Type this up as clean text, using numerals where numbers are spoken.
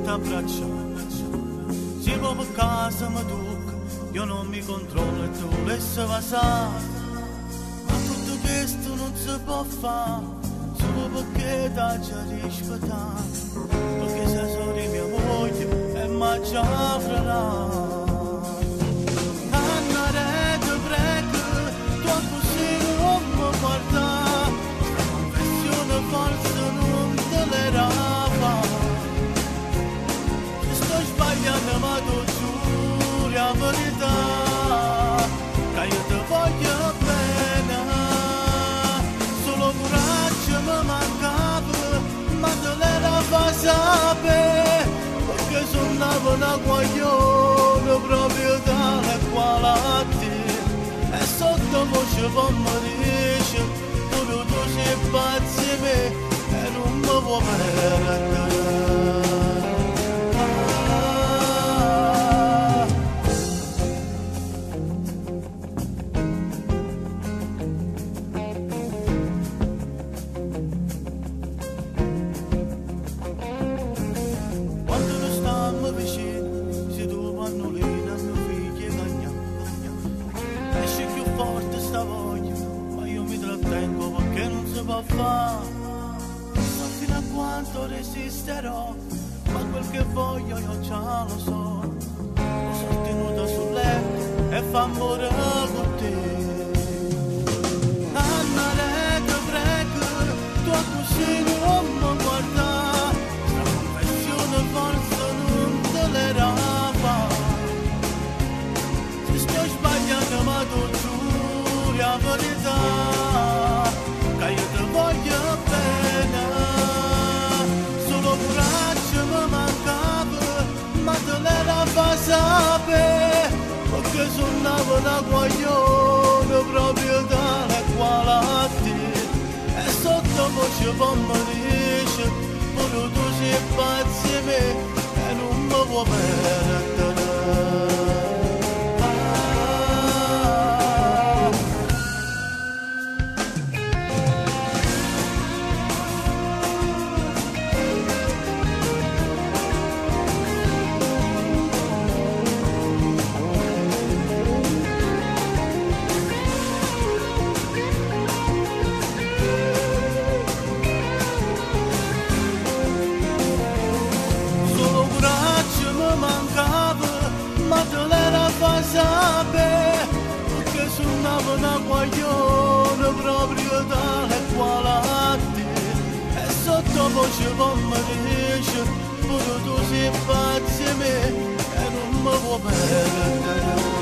t'abbraccio. Se poi per casa mi tocca, io non mi controllo e tu lasci passare. Ma tutto questo non si può fare, solo perché ti già rispettato. Perché sei solo mia moglie e mi già avrà. Ma tu giuri la verità, che io ti voglio bene, solo coraggio mi mancava, ma te l'era fa sapere, perché suonavo una guaglione proprio tale quale a te, e sotto voce poi mi dice, pure tu sei pazzo di me, e non mi vuoi perdere. Ma fino a quanto resisterò, ma quel che voglio io già lo so. Lo sono tenuta sul letto e fa morire con te. Anna, te prego, tu così non mi guarda, la confessione forse non te l'era fa. Se sto sbagliando ma tu giuri la verità, che io ti voglio bene, solo coraggio mi mancava, ma te l'era fa sapere, perché suonavo una guaglione proprio tale quale a te, e sotto voce poi mi dice, pure tu sei pazzo di me, e non mi vuoi perdere. Ma te l'era fa sapere, perché suonavo una guaglione proprio tale quale a te, e sotto voce poi mi dice, pure tu sei pazzo di me, e non mi vuoi perdere.